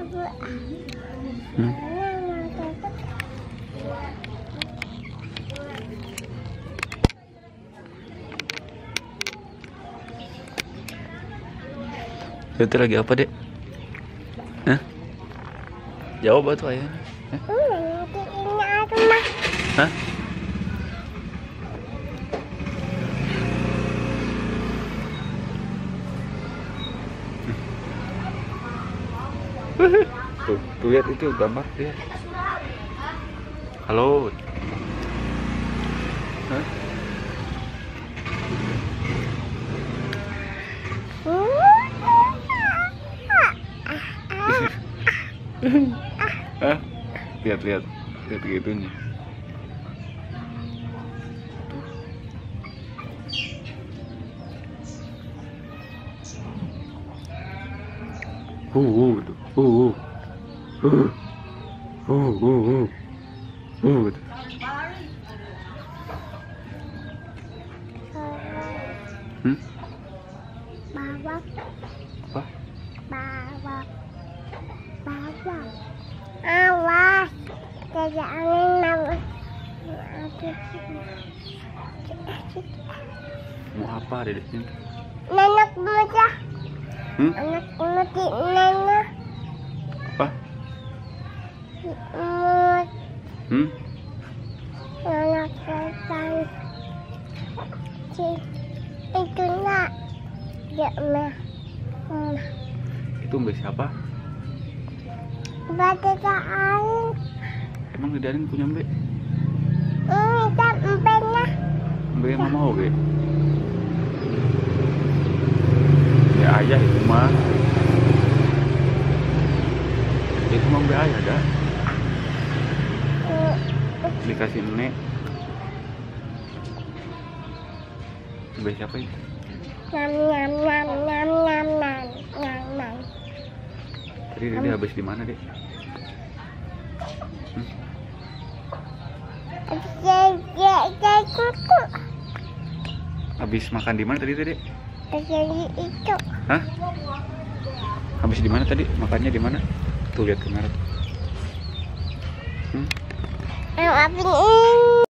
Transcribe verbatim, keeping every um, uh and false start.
Hmm? Itu lagi apa, Dek? Hah? Jawab tuh ayahnya. Hah? Hah? Tuh, tuh lihat itu gambar dia. Halo. Hah? Hah? Lihat, lihat, lihat gitunya. Uh, uh, uh, uh, uh, uh, uh, uh, uh. Hmm? Bawak. Apa? Bawak. Bawak. Awas. Tidak angin nama. Mau apa, Dedek? Nenek muda. Hmm? Anak mati nenek. Apa? Mut. Hmm? Anak selesai. Itu nak. Ya mah. Hmm. Itu mbak siapa? Bata air. Emang di Darin punya mbak? Hmm, kan empenya. Mbak yang mau oke? Ya ayah itu mah. Itu mah mbak ayah dah. Dikasih nenek. Mbak siapa itu? Nam nam nam nam nam nam nam nam. Tadi dia habis di mana, Dek? Hmm? Jadi kuku. Habis makan di mana tadi, Dek? Jadi itu. Hah? Habis di mana tadi? Makannya di mana? Tuh lihat kamera. Hmm? Yang apa ini?